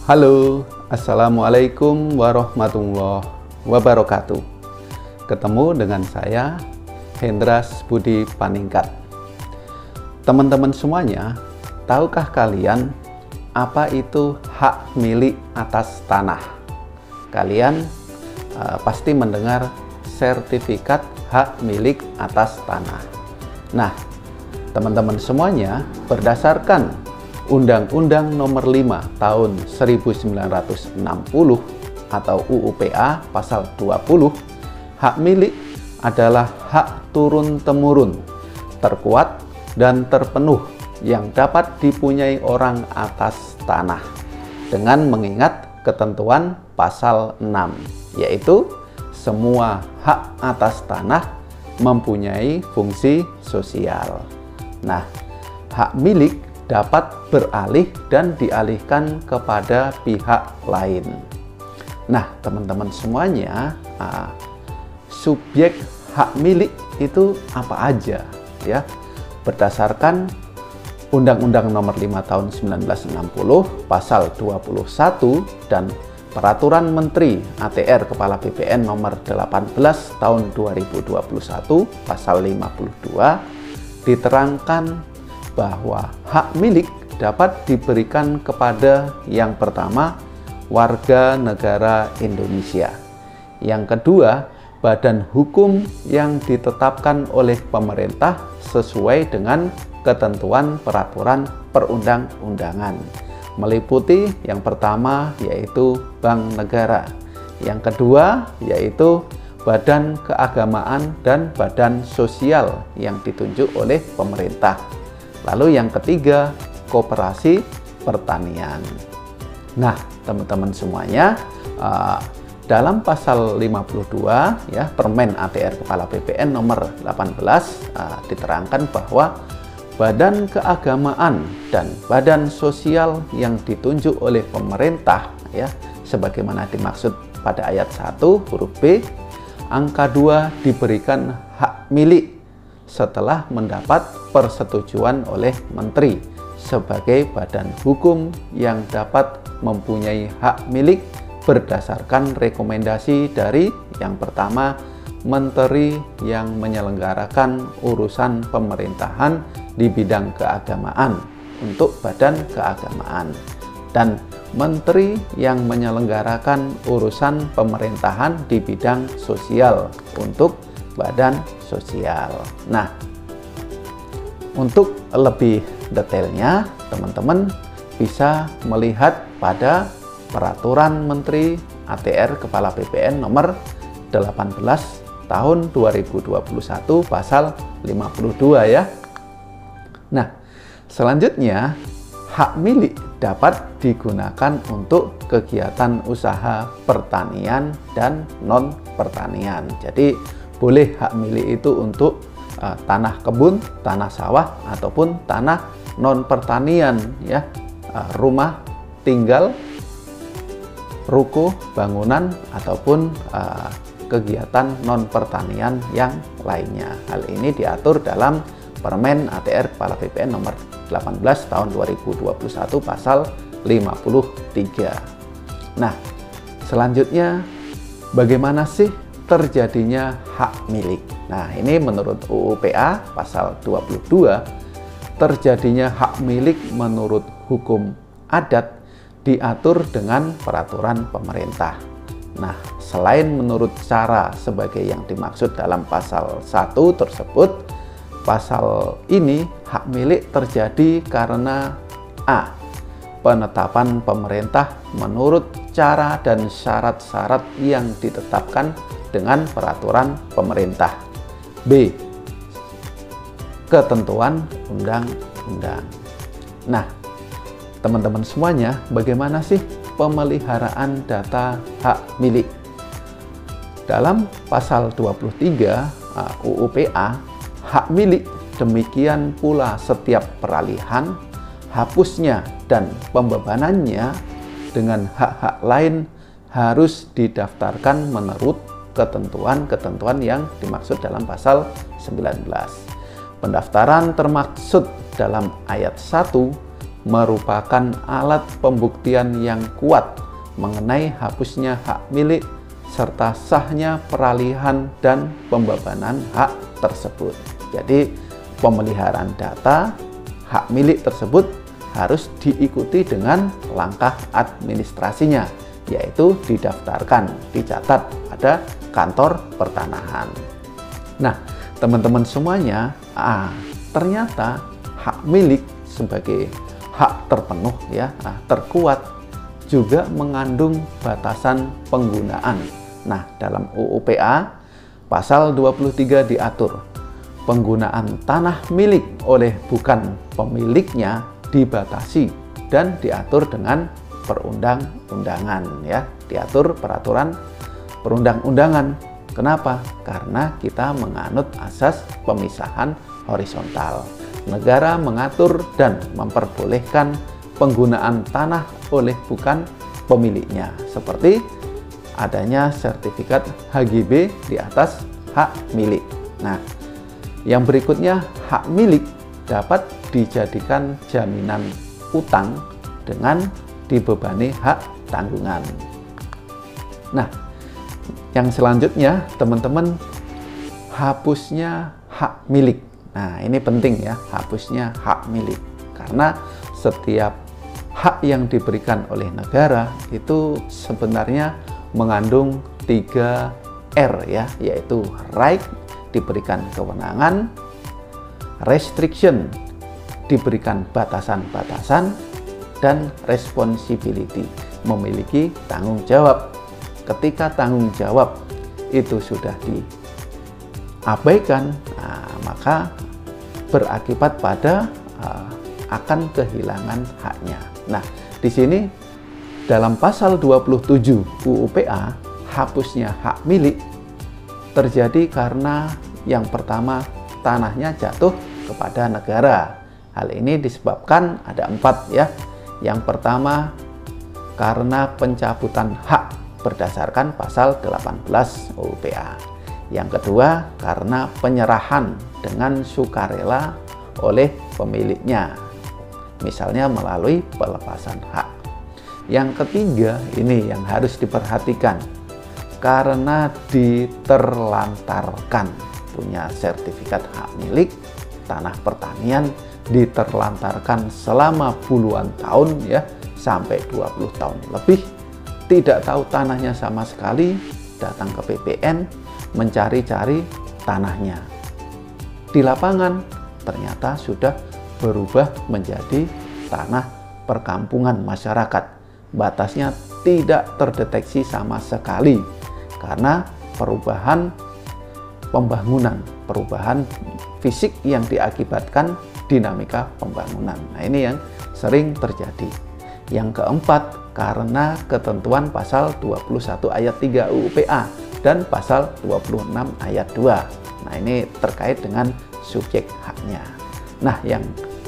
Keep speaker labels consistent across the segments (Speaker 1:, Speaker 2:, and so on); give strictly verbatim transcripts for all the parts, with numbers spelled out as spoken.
Speaker 1: Halo, Assalamualaikum warahmatullahi wabarakatuh. Ketemu dengan saya, Hendras Budi Paningkat. Teman-teman semuanya, tahukah kalian apa itu hak milik atas tanah? Kalian uh, pasti mendengar sertifikat hak milik atas tanah. Nah, teman-teman semuanya, berdasarkan Undang-Undang Nomor lima Tahun seribu sembilan ratus enam puluh atau U U P A Pasal dua puluh, hak milik adalah hak turun-temurun, terkuat dan terpenuh yang dapat dipunyai orang atas tanah dengan mengingat ketentuan Pasal enam, yaitu semua hak atas tanah mempunyai fungsi sosial. Nah, hak milik dapat beralih dan dialihkan kepada pihak lain. Nah, teman-teman semuanya, uh, subjek hak milik itu apa aja ya? Berdasarkan Undang-Undang Nomor lima Tahun seribu sembilan ratus enam puluh Pasal dua puluh satu dan Peraturan Menteri A T R Kepala B P N Nomor delapan belas Tahun dua ribu dua puluh satu Pasal lima puluh dua diterangkan bahwa hak milik dapat diberikan kepada yang pertama, warga negara Indonesia. Yang kedua, badan hukum yang ditetapkan oleh pemerintah sesuai dengan ketentuan peraturan perundang-undangan. Meliputi yang pertama yaitu Bank Negara. Yang kedua yaitu badan keagamaan dan badan sosial yang ditunjuk oleh pemerintah. Lalu yang ketiga, koperasi pertanian. Nah, teman-teman semuanya, uh, dalam pasal lima puluh dua ya Permen A T R Kepala B P N nomor delapan belas uh, diterangkan bahwa badan keagamaan dan badan sosial yang ditunjuk oleh pemerintah ya sebagaimana dimaksud pada ayat satu huruf B, angka dua diberikan hak milik setelah mendapat persetujuan oleh menteri sebagai badan hukum yang dapat mempunyai hak milik berdasarkan rekomendasi dari yang pertama, menteri yang menyelenggarakan urusan pemerintahan di bidang keagamaan untuk badan keagamaan dan menteri yang menyelenggarakan urusan pemerintahan di bidang sosial untuk badan sosial. Nah, untuk lebih detailnya, teman-teman bisa melihat pada Peraturan Menteri A T R Kepala B P N nomor delapan belas tahun dua ribu dua puluh satu pasal lima puluh dua ya. Nah, selanjutnya hak milik dapat digunakan untuk kegiatan usaha pertanian dan non pertanian. Jadi boleh hak milik itu untuk uh, tanah kebun, tanah sawah ataupun tanah non pertanian ya, uh, rumah tinggal, ruko, bangunan ataupun uh, kegiatan non pertanian yang lainnya. Hal ini diatur dalam Permen A T R Kepala B P N nomor delapan belas tahun dua ribu dua puluh satu pasal lima puluh tiga. Nah, selanjutnya bagaimana sih terjadinya hak milik? Nah, ini menurut U U P A pasal dua puluh dua, terjadinya hak milik menurut hukum adat diatur dengan peraturan pemerintah. Nah, selain menurut cara sebagai yang dimaksud dalam pasal satu tersebut, pasal ini hak milik terjadi karena A. Penetapan pemerintah menurut cara dan syarat-syarat yang ditetapkan dengan peraturan pemerintah. B. Ketentuan undang-undang. Nah, teman-teman semuanya, bagaimana sih pemeliharaan data hak milik? Dalam pasal dua puluh tiga U U P A, hak milik demikian pula setiap peralihan, hapusnya dan pembebanannya dengan hak-hak lain harus didaftarkan menurut ketentuan-ketentuan yang dimaksud dalam pasal sembilan belas. Pendaftaran termaksud dalam ayat satu merupakan alat pembuktian yang kuat mengenai hapusnya hak milik serta sahnya peralihan dan pembebanan hak tersebut. Jadi pemeliharaan data hak milik tersebut harus diikuti dengan langkah administrasinya, yaitu didaftarkan, dicatat pada kantor pertanahan. Nah, teman-teman semuanya, ah, ternyata hak milik sebagai hak terpenuh ya, ah, terkuat juga mengandung batasan penggunaan. Nah, dalam U U P A pasal dua puluh tiga diatur penggunaan tanah milik oleh bukan pemiliknya dibatasi dan diatur dengan perundang-undangan ya, diatur peraturan perundang-undangan. Kenapa? Karena kita menganut asas pemisahan horizontal. Negara mengatur dan memperbolehkan penggunaan tanah oleh bukan pemiliknya, seperti adanya sertifikat H G B di atas hak milik. Nah, yang berikutnya, hak milik dapat dijadikan jaminan utang dengan dibebani hak tanggungan. Nah, yang selanjutnya, teman-teman, hapusnya hak milik. Nah, ini penting ya, hapusnya hak milik. Karena setiap hak yang diberikan oleh negara itu sebenarnya mengandung tiga R ya, yaitu right, diberikan kewenangan, restriction, diberikan batasan-batasan, dan responsibility, memiliki tanggung jawab. Ketika tanggung jawab itu sudah diabaikan, nah, maka berakibat pada uh, akan kehilangan haknya. Nah, di sini dalam pasal dua puluh tujuh U U P A, hapusnya hak milik terjadi karena yang pertama, tanahnya jatuh kepada negara. Hal ini disebabkan ada empat ya. Yang pertama, karena pencabutan hak berdasarkan pasal delapan belas U U P A. Yang kedua, karena penyerahan dengan sukarela oleh pemiliknya, misalnya melalui pelepasan hak. Yang ketiga, ini yang harus diperhatikan, karena diterlantarkan, punya sertifikat hak milik tanah pertanian, diterlantarkan selama puluhan tahun ya, sampai dua puluh tahun lebih, tidak tahu tanahnya sama sekali, datang ke P P N mencari-cari tanahnya. Di lapangan ternyata sudah berubah menjadi tanah perkampungan masyarakat. Batasnya tidak terdeteksi sama sekali karena perubahan pembangunan, perubahan fisik yang diakibatkan dinamika pembangunan. Nah, ini yang sering terjadi. Yang keempat, karena ketentuan pasal dua puluh satu ayat tiga U U P A dan pasal dua puluh enam ayat dua. Nah, ini terkait dengan subjek haknya. Nah, yang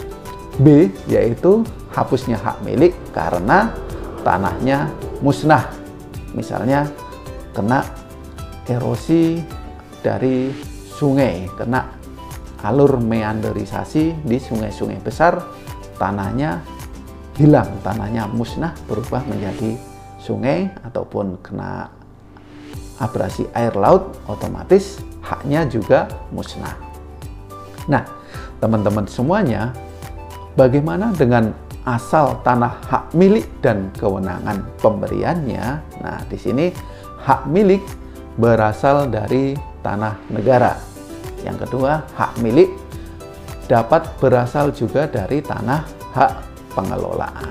Speaker 1: B yaitu hapusnya hak milik karena tanahnya musnah. Misalnya kena erosi dari sungai, kena alur meanderisasi di sungai-sungai besar, tanahnya hilang, tanahnya musnah, berubah menjadi sungai, ataupun kena abrasi air laut, otomatis haknya juga musnah. Nah, teman-teman semuanya, bagaimana dengan asal tanah hak milik dan kewenangan pemberiannya? Nah, di sini hak milik berasal dari tanah negara. Yang kedua, hak milik dapat berasal juga dari tanah hak pengelolaan.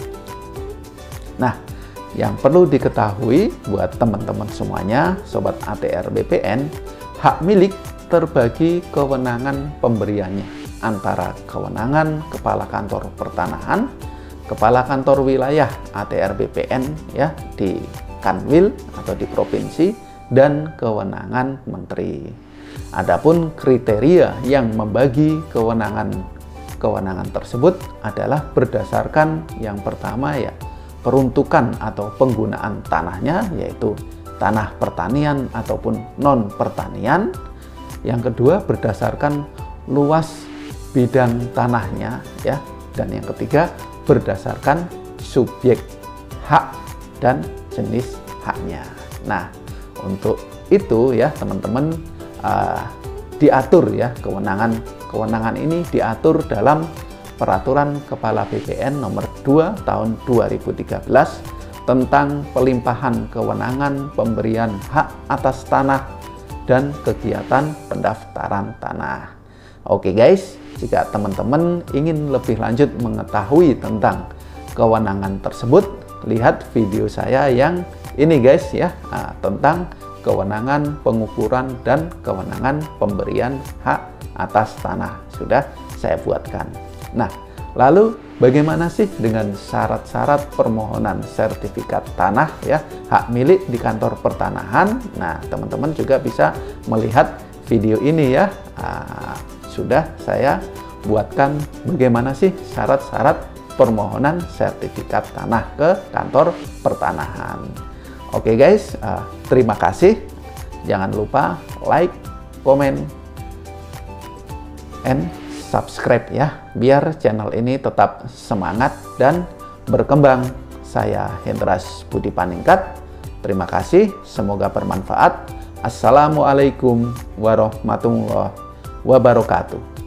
Speaker 1: Nah, yang perlu diketahui buat teman-teman semuanya, Sobat A T R B P N, hak milik terbagi kewenangan pemberiannya antara kewenangan Kepala Kantor Pertanahan, Kepala Kantor Wilayah A T R B P N ya di Kanwil atau di provinsi, dan kewenangan Menteri. Adapun kriteria yang membagi kewenangan kewenangan tersebut adalah berdasarkan yang pertama ya peruntukan atau penggunaan tanahnya, yaitu tanah pertanian ataupun non pertanian. Yang kedua berdasarkan luas bidang tanahnya ya, dan yang ketiga berdasarkan subjek hak dan jenis haknya. Nah, untuk itu ya teman-teman, uh, diatur ya kewenangan kewenangan ini diatur dalam Peraturan Kepala B P N nomor dua tahun dua ribu tiga belas tentang pelimpahan kewenangan pemberian hak atas tanah dan kegiatan pendaftaran tanah. Oke guys, jika teman-teman ingin lebih lanjut mengetahui tentang kewenangan tersebut, lihat video saya yang ini guys ya, nah, tentang kewenangan pengukuran dan kewenangan pemberian hak atas tanah sudah saya buatkan. Nah, lalu bagaimana sih dengan syarat-syarat permohonan sertifikat tanah ya, hak milik di kantor pertanahan? Nah, teman-teman juga bisa melihat video ini ya. Nah, sudah saya buatkan bagaimana sih syarat-syarat permohonan sertifikat tanah ke kantor pertanahan. Oke guys, uh, terima kasih. Jangan lupa like, comment, and subscribe ya, biar channel ini tetap semangat dan berkembang. Saya Hendras Budi Paningkat. Terima kasih, semoga bermanfaat. Assalamualaikum warahmatullahi wabarakatuh.